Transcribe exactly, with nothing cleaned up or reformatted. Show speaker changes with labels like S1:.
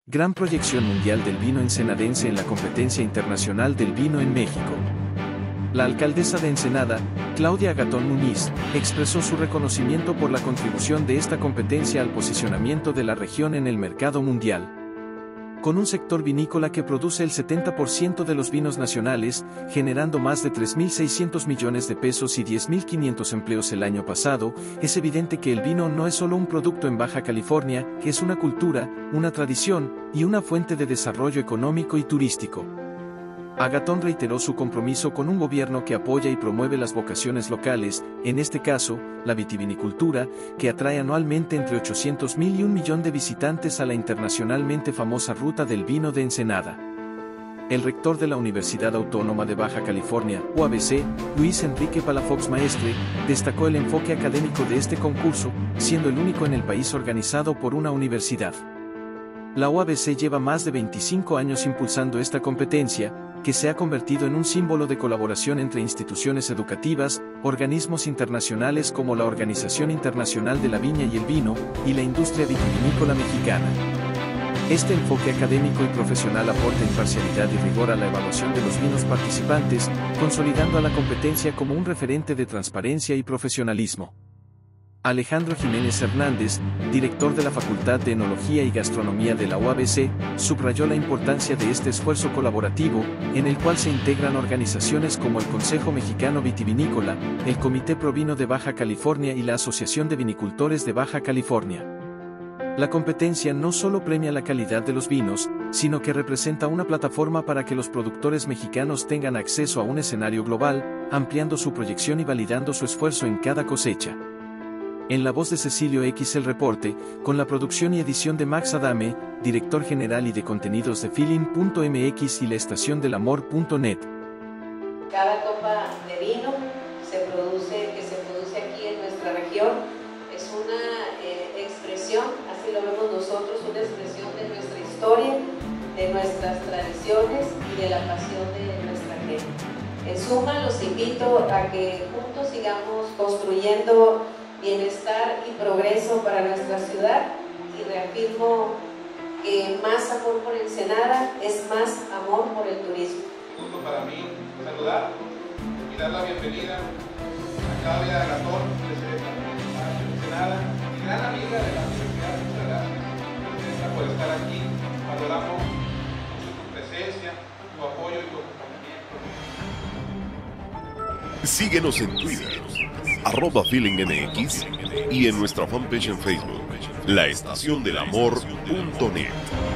S1: Gran proyección mundial del vino ensenadense en la competencia internacional del vino en México. La alcaldesa de Ensenada, Claudia Agatón Muñiz, expresó su reconocimiento por la contribución de esta competencia al posicionamiento de la región en el mercado mundial. Con un sector vinícola que produce el setenta por ciento de los vinos nacionales, generando más de tres mil seiscientos millones de pesos y diez mil quinientos empleos el año pasado, es evidente que el vino no es solo un producto en Baja California, que es una cultura, una tradición, y una fuente de desarrollo económico y turístico. Agatón reiteró su compromiso con un gobierno que apoya y promueve las vocaciones locales, en este caso, la vitivinicultura, que atrae anualmente entre ochocientos mil y un millón de visitantes a la internacionalmente famosa Ruta del Vino de Ensenada. El rector de la Universidad Autónoma de Baja California, U A B C, Luis Enrique Palafox Maestre, destacó el enfoque académico de este concurso, siendo el único en el país organizado por una universidad. La U A B C lleva más de veinticinco años impulsando esta competencia, que se ha convertido en un símbolo de colaboración entre instituciones educativas, organismos internacionales como la Organización Internacional de la Viña y el Vino, y la industria vitivinícola mexicana. Este enfoque académico y profesional aporta imparcialidad y rigor a la evaluación de los vinos participantes, consolidando a la competencia como un referente de transparencia y profesionalismo. Alejandro Jiménez Hernández, director de la Facultad de Enología y Gastronomía de la U A B C, subrayó la importancia de este esfuerzo colaborativo, en el cual se integran organizaciones como el Consejo Mexicano Vitivinícola, el Comité Provino de Baja California y la Asociación de Vinicultores de Baja California. La competencia no solo premia la calidad de los vinos, sino que representa una plataforma para que los productores mexicanos tengan acceso a un escenario global, ampliando su proyección y validando su esfuerzo en cada cosecha. En la voz de Cecilio X el reporte, con la producción y edición de Max Adame, director general y de contenidos de Feeling punto M X y la estación del amor punto net.
S2: Cada copa de vino se produce, que se produce aquí en nuestra región es una eh, expresión, así lo vemos nosotros, una expresión de nuestra historia, de nuestras tradiciones y de la pasión de nuestra gente. En suma, los invito a que juntos sigamos construyendo bienestar y progreso para nuestra ciudad y reafirmo que más amor por Ensenada es más amor por el turismo.
S3: Un gusto para mí saludar y dar la bienvenida a Claudia Agatón, presidenta de Ensenada y gran amiga de la universidad. Muchas gracias, presidenta, por estar aquí. Valoramos mucho tu presencia, tu apoyo y tu acompañamiento.
S4: Síguenos en Twitter, arroba FeelingMX, y en nuestra fanpage en Facebook, la estación del amor punto net.